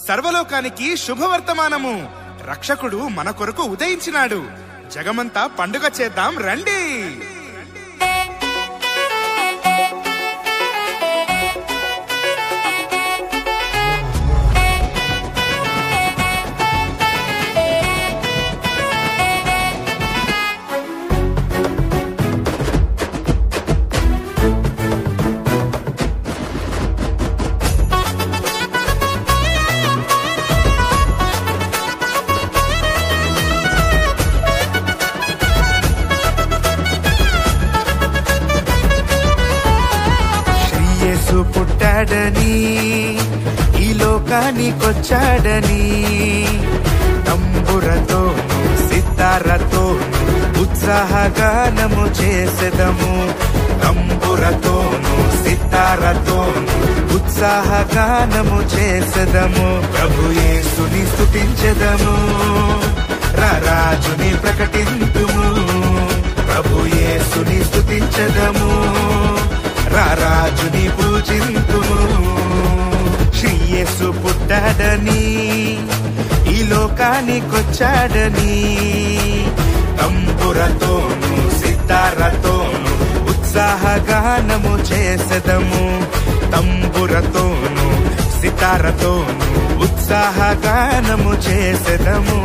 సర్వలోకానికి శుభవర్తమానము. రక్షకుడు మన కొరకు ఉదయించినాడు. జగమంతా పండుగ చేద్దాం రండి. పుట్టాడని ఈ లోకానికొచ్చాడని తంబురతోను సితారతోను ఉత్సాహగానము చేసెదము. తంబురతోను సితారతోను ఉత్సాహగానము చేసెదము. ప్రభు యేసుని స్తుతించెదము, రారాజుని ప్రకటింతుము. ప్రభు యేసుని స్తుతించెదము, రారాజుని పూజింతుము. శ్రీ యేసు పుట్టాడని ఈ లోకానికొచ్చాడని తంబురతోను సితారతోను ఉత్సాహగానము చేసెదము. తంబురతోను సితారతోను ఉత్సాహగానము చేసెదము.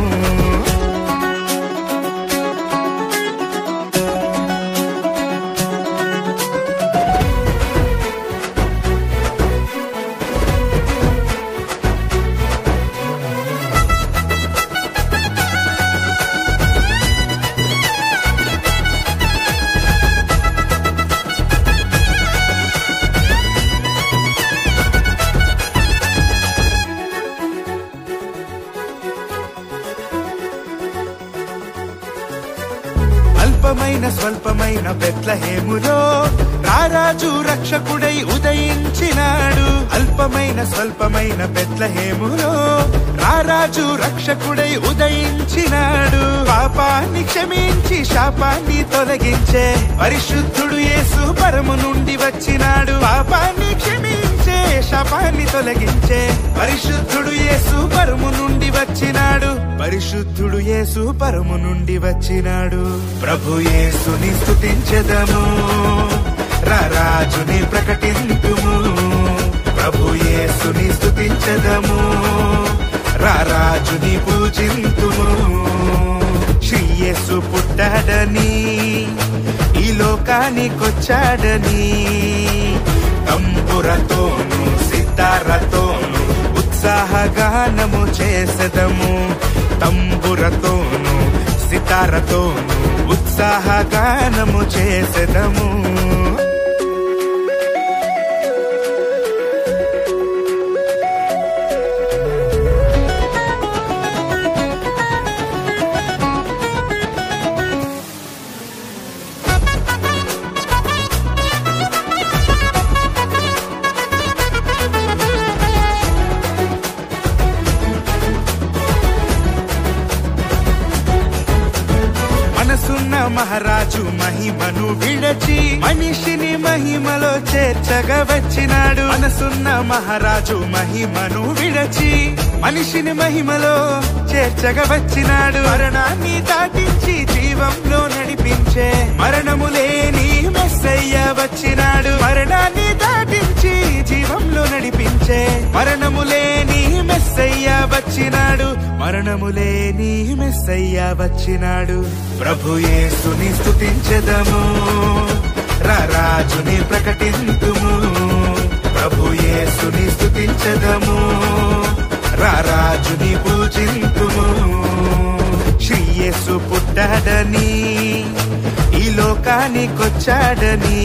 అల్పమైన స్వల్పమైన బెత్లెహేములో రారాజు రక్షకుడై ఉదయించినాడు. అల్పమైన స్వల్పమైన బెత్లెహేములో రారాజు రక్షకుడై ఉదయించినాడు. పాపాన్ని క్షమించి శాపాన్ని తొలగించే పరిశుద్ధుడు యేసు పరము నుండి వచ్చినాడు. పాపాన్ని క్షమించే శాపాన్ని తొలగించే పరిశుద్ధుడు యేసు పరము నుండి వచ్చినాడు. పరిశుద్ధుడు యేసు పరము నుండి వచ్చినాడు. ప్రభు యేసుని స్తుతించెదము, రారాజుని ప్రకటింతుము. ప్రభు యేసుని స్తుతించెదము, రారాజుని పూజింతుము. శ్రీ యేసు పుట్టాడని ఈ లోకానికొచ్చాడని తంబురతోను సితారతోను ఉత్సాహగానము చేసెదము. తంబురతోను సితారతోను ఉత్సాహగానము చేసెదము. మనసున్న మహారాజు మహిమను విడచి మనిషిని మహిమలో చేర్చగా వచ్చినాడు. మనసున్న మహారాజు మహిమను విడచి మనిషిని మహిమలో చేర్చగా వచ్చినాడు. మరణాన్ని దాటించి జీవంలో నడిపించే మరణము లేని మెస్సయ్య వచ్చినాడు. మరణాన్ని దాటించి జీవంలో నడిపించే మరణము లేని మెస్సయ్య వచ్చినాడు. మరణము లేని మెస్సయ్య వచ్చినాడు. ప్రభు యేసుని స్తుతించెదము, రారాజుని ప్రకటింతుము. ప్రభు యేసుని స్తుతించెదము, రారాజుని పూజింతుము. శ్రీ యేసు పుట్టాడని ఈ లోకానికొచ్చాడని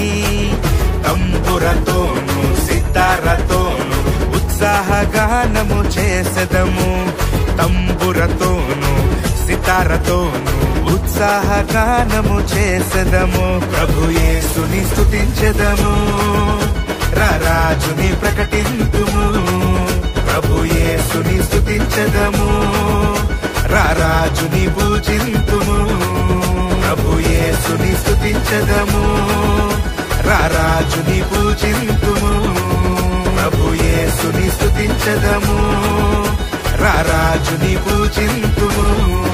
తంబురతోను సితారతోను ఉత్సాహగానము చేసెదము. తంబురతోను సితారతోను ఉత్సాహగానము చేసెదము. ప్రభు యేసుని స్తుతించెదము, రారాజుని ప్రకటింతుము. ప్రభు యేసుని స్తుతించెదము, రారాజుని పూజింతుము. ప్రభు యేసుని స్తుతించెదము, రారాజుని పూజింతుము. ప్రభు యేసుని స్తుతించెదము, రారాజుని పూజింతుము